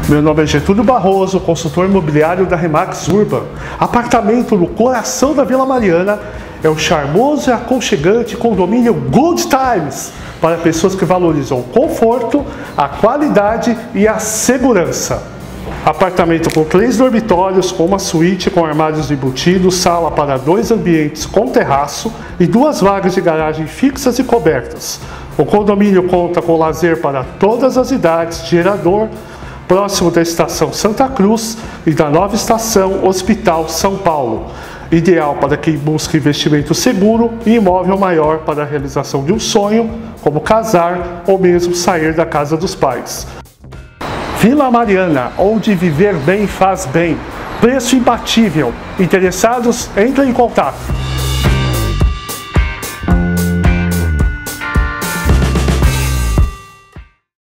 Meu nome é Getúlio Barroso, consultor imobiliário da Remax Urban. Apartamento no coração da Vila Mariana é o charmoso e aconchegante condomínio Good Times para pessoas que valorizam o conforto, a qualidade e a segurança. Apartamento com 3 dormitórios, com uma suíte com armários embutidos, sala para 2 ambientes com terraço e 2 vagas de garagem fixas e cobertas. O condomínio conta com lazer para todas as idades, gerador, próximo da estação Santa Cruz e da nova estação Hospital São Paulo. Ideal para quem busca investimento seguro e imóvel maior para a realização de um sonho, como casar ou mesmo sair da casa dos pais. Vila Mariana, onde viver bem faz bem. Preço imbatível. Interessados? Entrem em contato.